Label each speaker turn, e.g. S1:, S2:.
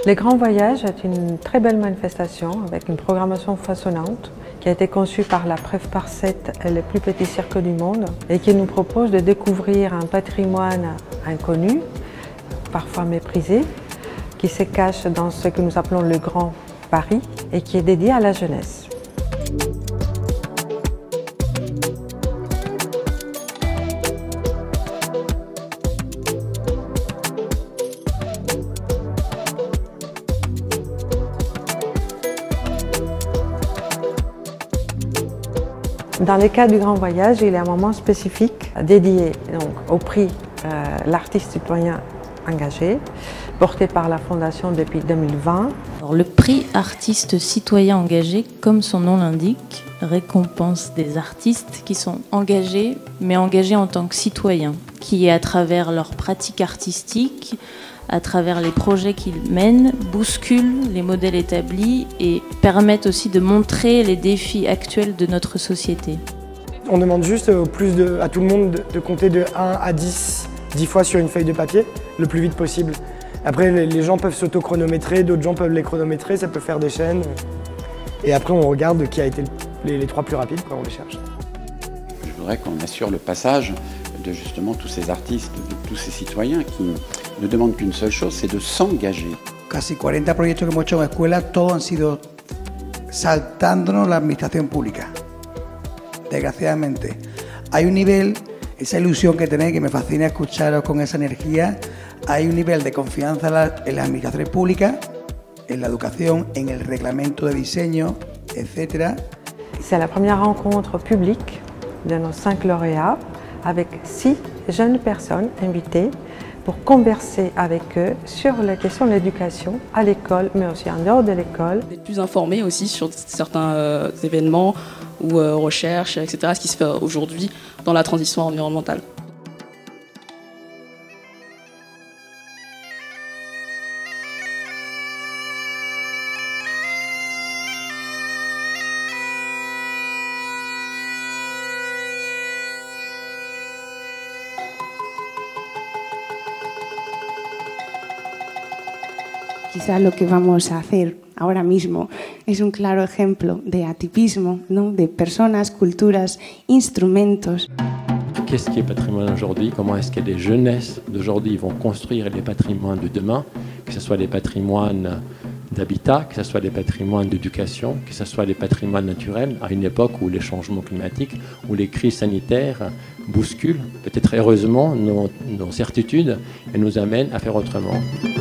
S1: Les Grands Voyages est une très belle manifestation avec une programmation foisonnante qui a été conçue par la Prév-Parcet, le plus petit cirque du monde, et qui nous propose de découvrir un patrimoine inconnu, parfois méprisé, qui se cache dans ce que nous appelons le Grand Paris et qui est dédié à la jeunesse. Dans le cas du Grand Voyage, il y a un moment spécifique dédié donc, au prix l'artiste citoyen engagé, porté par la Fondation depuis 2020.
S2: Alors, le prix artiste citoyen engagé, comme son nom l'indique, récompense des artistes qui sont engagés, mais engagés en tant que citoyens, qui, à travers leurs pratiques artistiques, à travers les projets qu'ils mènent, bousculent les modèles établis et permettent aussi de montrer les défis actuels de notre société.
S3: On demande juste à tout le monde de compter de 1 à 10 fois sur une feuille de papier, le plus vite possible. Après, les gens peuvent s'auto-chronométrer, d'autres gens peuvent les chronométrer, ça peut faire des chaînes. Et après, on regarde qui a été les 3 plus rapides, on les cherche.
S4: Je voudrais qu'on assure le passage de justement tous ces artistes, de tous ces citoyens qui ne demandent qu'une seule chose, c'est de s'engager.
S5: Casi 40 proyectos que hemos hecho en escuelas, todos han sido saltándonos la administración pública. Desgraciadamente. Hay un nivel, esa ilusión que tenéis, que me fascina escucharos con esa energía, hay un nivel de confianza en las administraciones públicas, en la educación, en el reglamento de diseño, etc.
S1: C'est la première rencontre publique de nos 5 lauréats avec 6 jeunes personnes invitées pour converser avec eux sur la question de l'éducation à l'école, mais aussi en dehors de l'école.
S6: D'être plus informés aussi sur certains événements ou recherches, etc., ce qui se fait aujourd'hui dans la transition environnementale.
S7: Quizá lo que vamos a hacer ahora mismo es un claro ejemplo de atipismo, ¿no? De personas, culturas, instrumentos.
S8: Qu'est-ce qui est patrimoine aujourd'hui? Comment est-ce que les jeunesses d'aujourd'hui vont construire les patrimoines de demain, que ce soit les patrimoines d'habitat, que ce soit les patrimoines d'éducation, que ce soit les patrimoines naturels, à une époque où les changements climatiques, où les crises sanitaires bousculent, peut-être heureusement, nos certitudes et nous amènent à faire autrement.